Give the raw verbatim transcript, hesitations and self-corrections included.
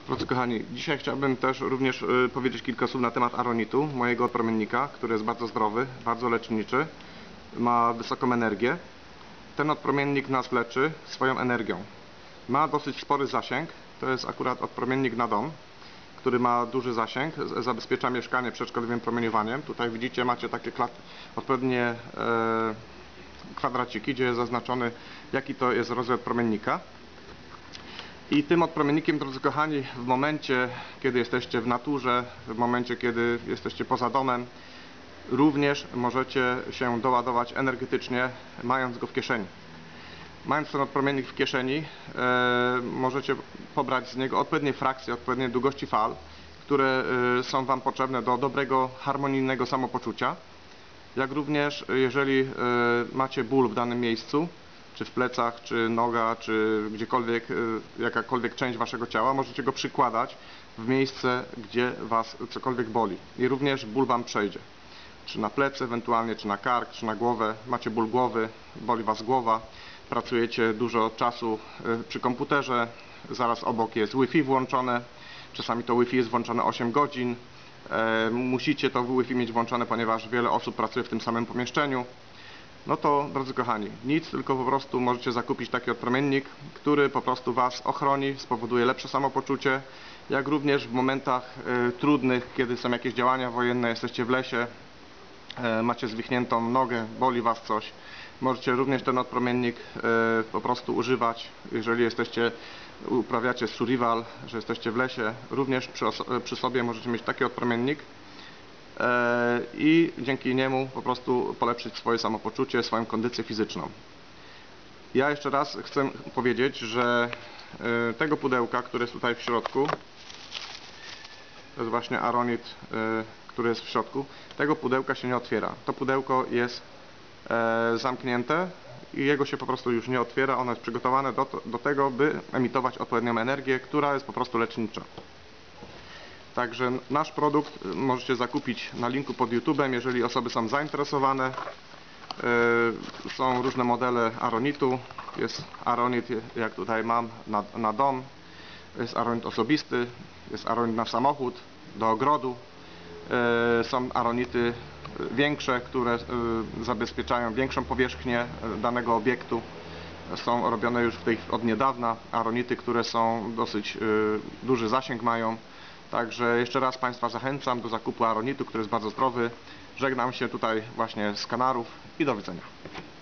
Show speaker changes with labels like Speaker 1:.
Speaker 1: Drodzy kochani, dzisiaj chciałbym też również y, powiedzieć kilka słów na temat aronitu, mojego odpromiennika, który jest bardzo zdrowy, bardzo leczniczy, ma wysoką energię. Ten odpromiennik nas leczy swoją energią. Ma dosyć spory zasięg, to jest akurat odpromiennik na dom, który ma duży zasięg, zabezpiecza mieszkanie przed szkodliwym promieniowaniem. Tutaj widzicie, macie takie odpowiednie e, kwadraciki, gdzie jest zaznaczony, jaki to jest rodzaj odpromiennika. I tym odpromiennikiem, drodzy kochani, w momencie, kiedy jesteście w naturze, w momencie, kiedy jesteście poza domem, również możecie się doładować energetycznie, mając go w kieszeni. Mając ten odpromiennik w kieszeni, e, możecie pobrać z niego odpowiednie frakcje, odpowiednie długości fal, które e, są Wam potrzebne do dobrego, harmonijnego samopoczucia. Jak również, jeżeli e, macie ból w danym miejscu, czy w plecach, czy noga, czy gdziekolwiek, jakakolwiek część waszego ciała, możecie go przykładać w miejsce, gdzie was cokolwiek boli. I również ból wam przejdzie. Czy na plecy ewentualnie, czy na kark, czy na głowę. Macie ból głowy, boli was głowa, pracujecie dużo czasu przy komputerze, zaraz obok jest Wi-Fi włączone, czasami to Wi-Fi jest włączone osiem godzin. Musicie to Wi-Fi mieć włączone, ponieważ wiele osób pracuje w tym samym pomieszczeniu. No to, drodzy kochani, nic, tylko po prostu możecie zakupić taki odpromiennik, który po prostu was ochroni, spowoduje lepsze samopoczucie, jak również w momentach y, trudnych, kiedy są jakieś działania wojenne, jesteście w lesie, y, macie zwichniętą nogę, boli was coś, możecie również ten odpromiennik y, po prostu używać, jeżeli jesteście, uprawiacie survival, że jesteście w lesie, również przy, przy sobie możecie mieć taki odpromiennik, i dzięki niemu po prostu polepszyć swoje samopoczucie, swoją kondycję fizyczną. Ja jeszcze raz chcę powiedzieć, że tego pudełka, które jest tutaj w środku, to jest właśnie aronit, który jest w środku, tego pudełka się nie otwiera. To pudełko jest zamknięte i jego się po prostu już nie otwiera. Ono jest przygotowane do, do tego, by emitować odpowiednią energię, która jest po prostu lecznicza. Także nasz produkt możecie zakupić na linku pod YouTube'em, jeżeli osoby są zainteresowane. Yy, są różne modele aronitu. Jest aronit, jak tutaj mam, na, na dom. Jest aronit osobisty, jest aronit na samochód, do ogrodu. Yy, są aronity większe, które yy, zabezpieczają większą powierzchnię danego obiektu. Są robione już w tej, od niedawna aronity, które są dosyć yy, duży zasięg mają. Także jeszcze raz Państwa zachęcam do zakupu aronitu, który jest bardzo zdrowy. Żegnam się tutaj właśnie z Kanarów i do widzenia.